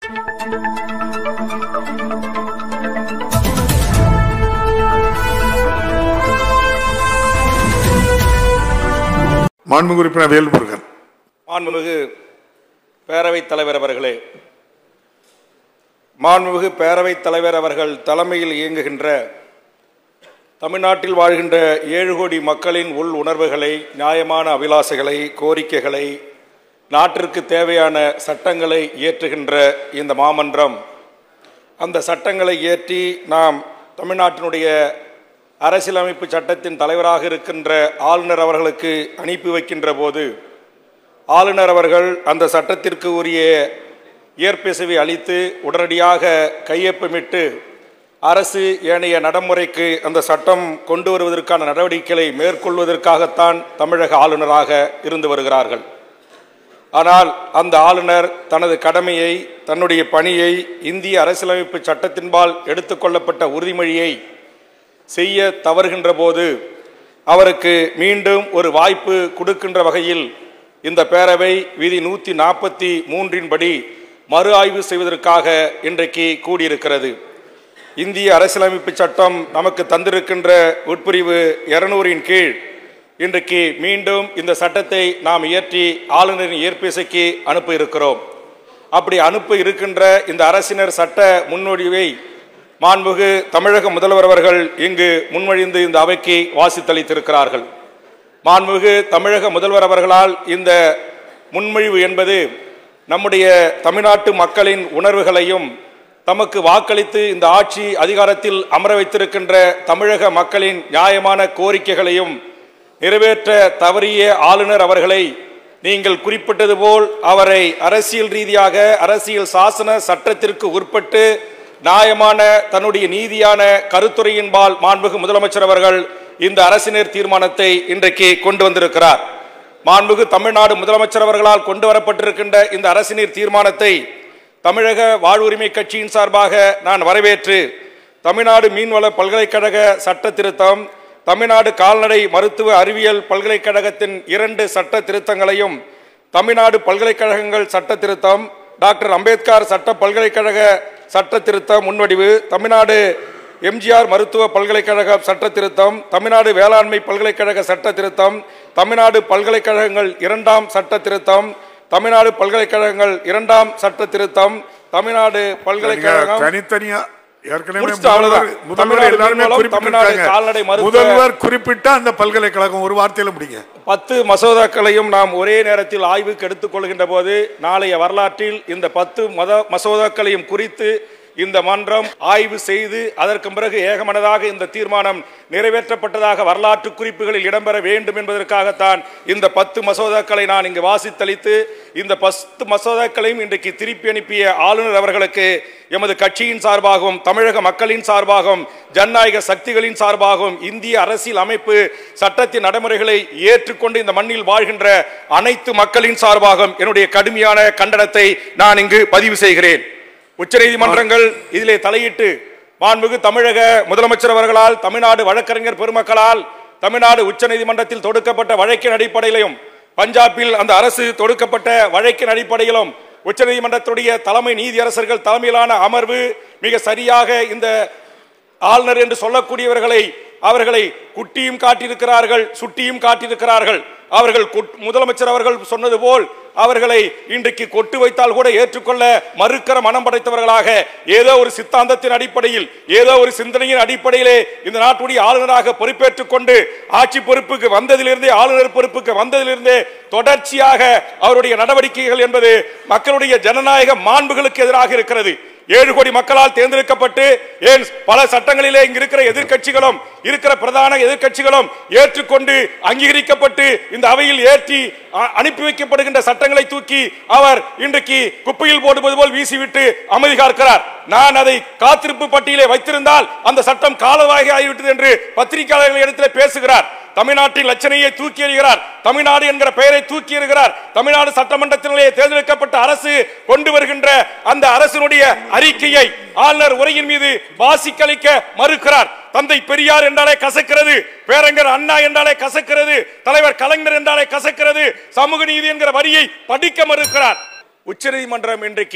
மாண்புமிகு உறுப்பினர் வேல்முருகன். மாண்புமிகு பேரவைத் தலைவர் அவர்களே, மாண்புமிகு பேரவைத் தலைவர் அவர்கள் தலைமையில் இயங்குகின்ற தமிழ்நாட்டில் வாழ்கின்ற 7 கோடி மக்களின் உள் உணர்வுகளை, நியாயமான அபிலாசைகளை, கோரிக்கைகளை, நாட்டிற்கு தேவையான சட்டங்களை இயற்றுகின்ற இந்த மாமன்றம், அந்த சட்டங்களை இயற்றி நாம் தமிழ்நாட்டினுடைய அரசியலமைப்பு சட்டத்தின் தலைவராக இருக்கின்ற ஆளுநர் அவர்களுக்கு அனுப்பி வைக்கின்ற போது, ஆளுநர் அவர்கள் அந்த சட்டத்திற்கு உரிய ஏற்பிசைவை அளித்து உடனடியாக கையொப்பமிட்டு அரசு ஏனைய நடைமுறைக்கு அந்த சட்டம் கொண்டு வருவதற்கான நடவடிக்கைகளை மேற்கொள்வதற்காகத்தான் தமிழக ஆளுநராக இருந்து வருகிறார்கள். ஆனால் அந்த ஆளுநர் தனது கடமையை, தன்னுடைய பணியை, இந்திய அரசியலமைப்பு சட்டத்தின்பால் எடுத்துக்கொள்ளப்பட்ட உறுதிமொழியை செய்ய தவறுகின்ற போது அவருக்கு மீண்டும் ஒரு வாய்ப்பு கொடுக்கின்ற வகையில் இந்த பேரவை விதி 143 படி மறு ஆய்வு செய்வதற்காக இன்றைக்கு கூடியிருக்கிறது. இந்திய அரசியலமைப்பு சட்டம் நமக்கு தந்திருக்கின்ற உட்பிரிவு 200 கீழ் இன்றைக்கு மீண்டும் இந்த சட்டத்தை நாம் இயற்றி ஆளுநரின் ஏற்பிசைக்கு அனுப்ப இருக்கிறோம். அப்படி அனுப்ப இருக்கின்ற இந்த அரசினர் சட்ட முன்வடிவை மாண்புமிகு தமிழக முதல்வர் அவர்கள் இங்கு முன்மொழிந்து இந்த அவைக்கு வாசித்தளித்திருக்கிறார்கள். மாண்புமிகு தமிழக முதல்வர் அவர்களால் இந்த முன்மொழிவு என்பது நம்முடைய தமிழ்நாட்டு மக்களின் உணர்வுகளையும், தமக்கு வாக்களித்து இந்த ஆட்சி அதிகாரத்தில் அமர வைத்திருக்கின்ற தமிழக மக்களின் நியாயமான கோரிக்கைகளையும் நிறைவேற்ற தவறிய ஆளுநர் அவர்களை நீங்கள் குறிப்பிட்டது போல் அவரை அரசியல் ரீதியாக, அரசியல் சாசன சட்டத்திற்கு உட்பட்டு நியாயமான தன்னுடைய நீதியான கருத்துரையின்பால் மாண்புமிகு முதலமைச்சர் அவர்கள் இந்த அரசினர் தீர்மானத்தை இன்றைக்கு கொண்டு வந்திருக்கிறார். மாண்புமிகு தமிழ்நாடு முதலமைச்சர் அவர்களால் கொண்டு வரப்பட்டிருக்கின்ற இந்த அரசினர் தீர்மானத்தை தமிழக வாழ்வுரிமை கட்சியின் சார்பாக நான் வரவேற்று, தமிழ்நாடு மீன்வள பல்கலைக்கழக சட்ட திருத்தம், தமிழ்நாடு கால்நடை மருத்துவ அறிவியல் பல்கலைக்கழகத்தின் 2 சட்ட திருத்தங்களையும், தமிழ்நாடு பல்கலைக்கழகங்கள் சட்ட திருத்தம், டாக்டர் அம்பேத்கர் சட்ட பல்கலைக்கழக சட்ட திருத்த முன்வடிவு, தமிழ்நாடு எம்ஜிஆர் மருத்துவ பல்கலைக்கழக சட்ட திருத்தம், தமிழ்நாடு வேளாண்மை பல்கலைக்கழக சட்ட திருத்தம், தமிழ்நாடு பல்கலைக்கழகங்கள் 2ஆம் சட்ட திருத்தம், தமிழ்நாடு பல்கலைக்கழகங்கள் 2ஆம் சட்ட திருத்தம், தமிழ்நாடு பல்கலைக்கழகம் தனித்தனியா முதல்வர் குறிப்பிட்ட அந்த பல்கலைக்கழகம் ஒரு வார்த்தையில முடிங்க. 10 மசோதாக்களையும் நாம் ஒரே நேரத்தில் ஆய்வுக்கு எடுத்துக் கொள்கின்ற போது நாளைய வரலாற்றில் இந்த 10 மசோதாக்களையும் குறித்து இந்த மன்றம் ஆய்வு செய்து அதற்கு பிறகு ஏகமனதாக இந்த தீர்மானம் நிறைவேற்றப்பட்டதாக வரலாற்று குறிப்புகளில் இடம்பெற வேண்டும் என்பதற்காகத்தான் இந்த 10 மசோதாக்களை நான் இங்கு வாசித்தளித்து, இந்த 10 மசோதாக்களையும் இன்றைக்கு திருப்பி அனுப்பிய ஆளுநர் அவர்களுக்கு எமது கட்சியின் சார்பாகவும், தமிழக மக்களின் சார்பாகவும், ஜனநாயக சக்திகளின் சார்பாகவும், இந்திய அரசியல் அமைப்பு சட்டத்தின் நடைமுறைகளை ஏற்றுக்கொண்டு இந்த மண்ணில் வாழ்கின்ற அனைத்து மக்களின் சார்பாகவும் என்னுடைய கடுமையான கண்டனத்தை நான் இங்கு பதிவு செய்கிறேன். உச்சநீதிமன்றங்கள் இதிலே தலையிட்டு மாண்புமிகு தமிழக முதலமைச்சர் அவர்களால், தமிழ்நாடு வழக்கறிஞர் பெருமக்களால், தமிழ்நாடு உச்சநீதிமன்றத்தில் தொடுக்கப்பட்ட வழக்கின் அடிப்படையிலும், பஞ்சாபில் அந்த அரசு தொடுக்கப்பட்ட வழக்கின் அடிப்படையிலும் உச்சநீதிமன்றத்துடைய தலைமை நீதியரசர்கள் தலைமையிலான அமர்வு மிக சரியாக இந்த ஆளுநர் என்று சொல்லக்கூடியவர்களை அவர்களை குட்டியும் காட்டியிருக்கிறார்கள், சுட்டியும் காட்டியிருக்கிறார்கள். அவர்கள் முதலமைச்சர் அவர்கள் சொன்னது போல் அவர்களை இன்றைக்கு கொட்டு வைத்தால் கூட ஏற்றுக்கொள்ள மறுக்கிற மனம் படைத்தவர்களாக, ஏதோ ஒரு சித்தாந்தத்தின் அடிப்படையில், ஏதோ ஒரு சிந்தனையின் அடிப்படையிலே இந்த நாட்டுடைய ஆளுநராக பொறுப்பேற்றுக் கொண்டு ஆட்சி பொறுப்புக்கு வந்ததிலிருந்தே, ஆளுநர் பொறுப்புக்கு வந்ததிலிருந்தே தொடர்ச்சியாக அவருடைய நடவடிக்கைகள் என்பது மக்களுடைய ஜனநாயக மாண்புகளுக்கு எதிராக இருக்கிறது. 7 கோடி மக்களால் தேர்ந்தெடுக்கப்பட்டு, ஏன் பல சட்டங்களிலே இங்கு இருக்கிற எதிர்க்கட்சிகளும் இருக்கிற பிரதான எதிர்க்கட்சிகளும் ஏற்றுக்கொண்டு அங்கீகரிக்கப்பட்டு இந்த அவையில் ஏற்றி அனுப்பி வைக்கப்படுகின்ற சட்டங்களை தூக்கி அவர் இன்றைக்கு குப்பையில் போடுவது போல் வீசிவிட்டு அமைதி காக்கிறார். நான் அதை காத்திருப்பு பட்டியலை வைத்திருந்தால் அந்த சட்டம் காலவாகி ஆகிவிட்டது என்று பத்திரிகையாளர்கள் இடத்திலே பேசுகிறார். தமிழ்நாட்டின் லட்சணையை தூக்கி எறிகிறார், தமிழ்நாடு என்கிற பெயரை தூக்கி எறிகிறார். தமிழ்நாடு சட்டமன்றத்திலே தேர்ந்தெடுக்கப்பட்ட அரசு கொண்டு வருகின்ற அந்த அரசினுடைய அறிக்கையை ஆளுநர் உரையின் மீது வாசிக்களிக்க மறுக்கிறார். தந்தை பெரியார் என்றாலே கசக்கிறது, பேரறிஞர் அண்ணா என்றாலே கசக்கிறது, தலைவர் கலைஞர் என்றாலே கசக்கிறது, சமூக நீதி என்கிற வரியை படிக்க மறுக்கிறார். உச்சநீதிமன்றம் இன்றைக்கு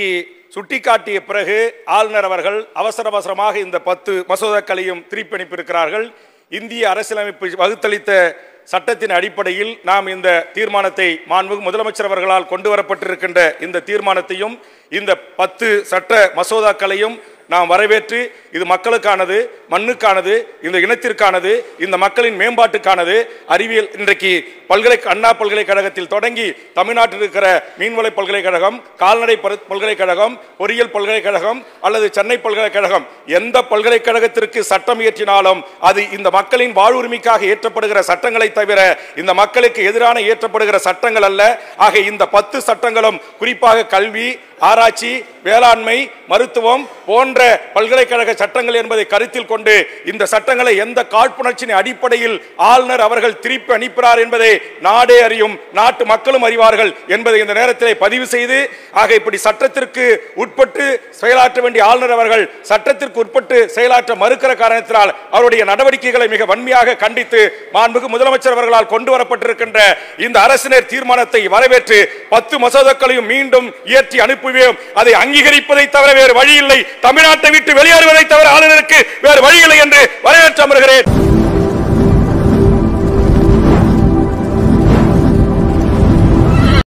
சுட்டிக்காட்டிய பிறகு ஆளுநர் அவர்கள் அவசரமாக இந்த 10 மசோதாக்களையும் திருப்பி அனுப்பியிருக்கிறார்கள். இந்திய அரசியலமைப்பு வகுத்தளித்த சட்டத்தின் அடிப்படையில் நாம் இந்த தீர்மானத்தை மாண்புமிகு முதலமைச்சர் அவர்களால் கொண்டு வரப்பட்டிருக்கின்ற இந்த தீர்மானத்தையும் இந்த 10 சட்ட மசோதாக்களையும் நாம் வரவேற்று இது மக்களுக்கானது, மண்ணுக்கானது, இந்த இனத்திற்கானது, இந்த மக்களின் மேம்பாட்டுக்கானது. அறிவியல் இன்றைக்கு அண்ணா பல்கலைக்கழகத்தில் தொடங்கி தமிழ்நாட்டில் இருக்கிற மீன்வள பல்கலைக்கழகம், கால்நடை பல்கலைக்கழகம், பொறியியல் பல்கலைக்கழகம் அல்லது சென்னை பல்கலைக்கழகம், எந்த பல்கலைக்கழகத்திற்கு சட்டம் இயற்றினாலும் அது இந்த மக்களின் வாழ்வுரிமைக்காக இயற்றப்படுகிற சட்டங்களை தவிர இந்த மக்களுக்கு எதிரான இயற்றப்படுகிற சட்டங்கள் அல்ல. ஆக இந்த 10 சட்டங்களும் குறிப்பாக கல்வி, ஆராய்ச்சி, வேளாண்மை, மருத்துவம் போன்ற பல்கலைக்கழக சட்டங்கள் என்பதை கருத்தில் கொண்டு இந்த சட்டங்களை எந்த காழ்ப்புணர்ச்சியின் அடிப்படையில் ஆளுநர் அவர்கள் திருப்பி அனுப்பினார் என்பதை நாடே அறியும், நாட்டு மக்களும் அறிவார்கள் என்பதை இந்த நேரத்தில் பதிவு செய்து, ஆக இப்படி சட்டத்திற்கு உட்பட்டு செயலாற்ற வேண்டிய ஆளுநர் அவர்கள் சட்டத்திற்கு உட்பட்டு செயலாற்ற மறுக்கிற காரணத்தினால் அவருடைய நடவடிக்கைகளை மிக வன்மையாக கண்டித்து மாண்புமிகு முதலமைச்சர் அவர்களால் கொண்டு வரப்பட்டிருக்கின்ற இந்த அரசினர் தீர்மானத்தை வரவேற்று 10 மசோதாக்களையும் மீண்டும் இயற்றி அனுப்புவோம். அதை அங்கீகரிப்பதை தவிர வேறு வழி இல்லை, தமிழ்நாட்டை விட்டு வெளியேறுவதை தவிர ஆளுநருக்கு வேறு வழி இல்லை என்று வரவேற்று அமர்கிறேன்.